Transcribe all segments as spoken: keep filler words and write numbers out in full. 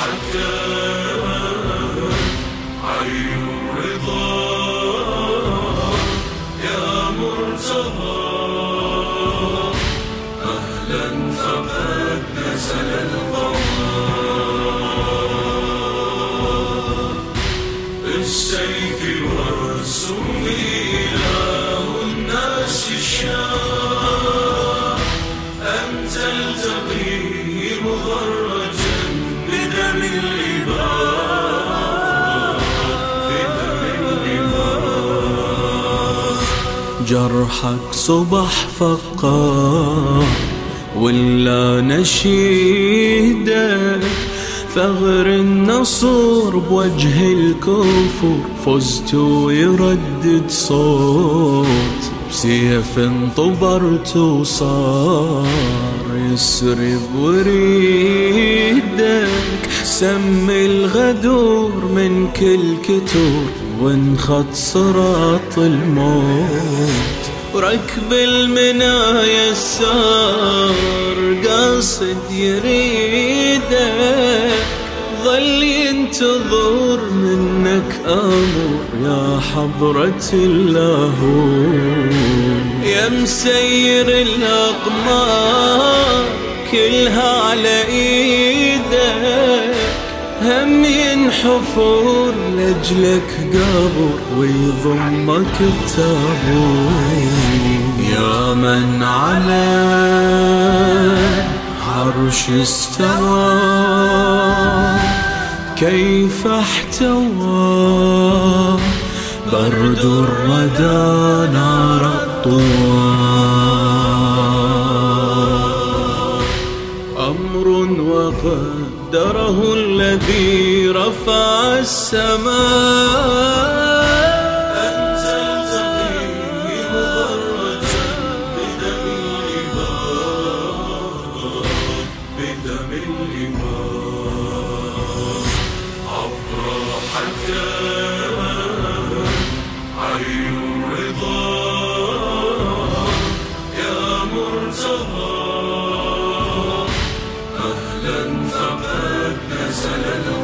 حتى عين الرضا يا مرتضى. أهلا فقد نزل القمر بالسيف والسم إله الناس الشام. أنت تلتقي مضرجا بدم اللباس بدم اللباس. جرحك صبح فقار ولا نشيدك، ثغر النصر بوجه الكفر فزت ويردد صوت. بسيف انطبرت وصار يسرب وريدك، سم الغدور من كل كتور وانخط صراط الموت. وركب المنايا السار قاصد يريدك، ظل ينتظر منك أمر يا حضرة الله. يا مسير الأقمار كلها على إيدك، هم ينحفر لأجلك قبر ويضمك التابوت. يا من على عرش استوى كيف احتوى، برد الردى نار الطوى. أمر وقدره الذي رفع السماء. أنت تلتقي مضرجا بدم اللباس بدم اللباس. عبر حتى عين الرضا يا مرتضى. أهلا فقد نزل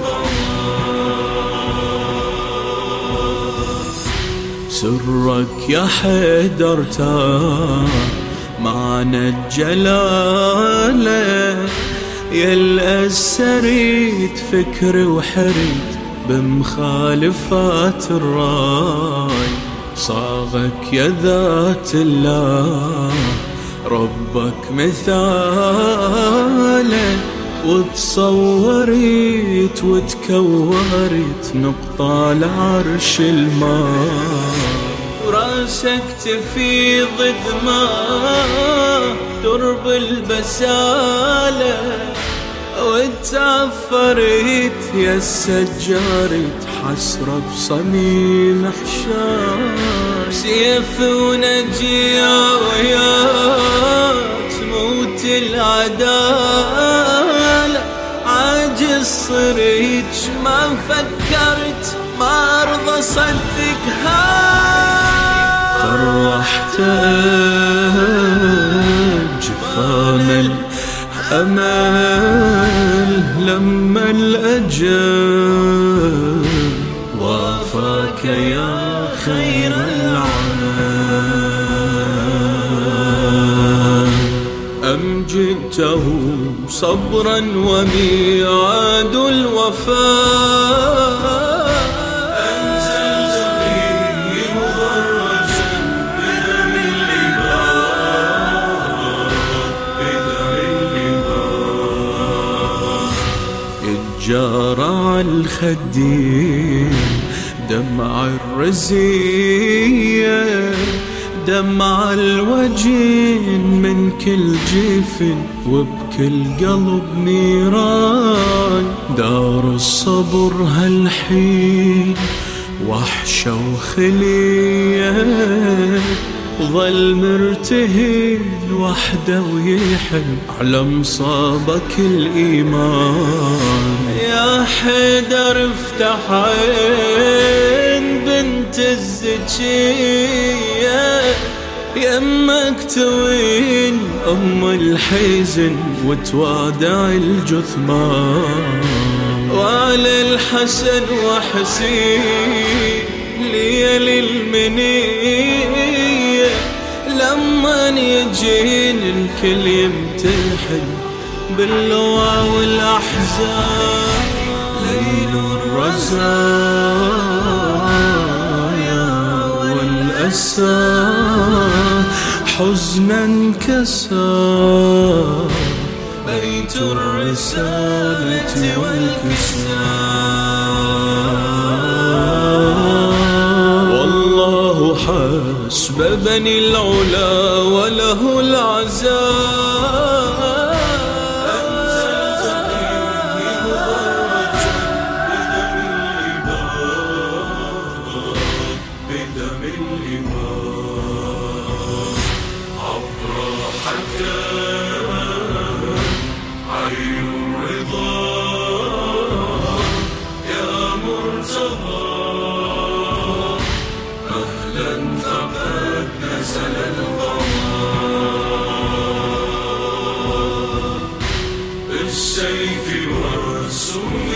القمر. سرك يا حيدر تاه معنى الجلالة، يا السريت فكر وحريت بمخالفات الراي. صاغك يا ذات الله ربك مثاله، وتصوريت وتكورت نقطة لعرش الماء. وراسك تفيض دماء درب البسالة، وتعفرت يا السجارت حسرة بصميم حشام. سيف ونجية ويات موت العدالة، عاجز صريج ما فكرت ما ارضى صدقها. طرحت جفام الأمل لما الأجل وافاك يا خير العمل. أمجدته صبرا وميعاد الوفاء. جارع الخدين دمع الرزية، دمع الوجين من كل جفن وبكل قلب نيران. دار الصبر هالحين وحشة وخلية، ظل مرتهن وحده ويحن على مصابك الإيمان. يا حيدر افتح عين بنت الزكية، يمك توين أم الحزن وتوادع الجثمان. وعلى الحسن وحسين ليل المنية لما يجين الكل يمتحن باللوع والأحزان ليل الرزايا والأسى حزنا كسى بيت الرسالة والكساء والله حسب بني العلا وله العزاء بدم الإمام عبر حكام عين الرضا يا مرتضى أهلا فقد نزل القمر بالسيف والسيوف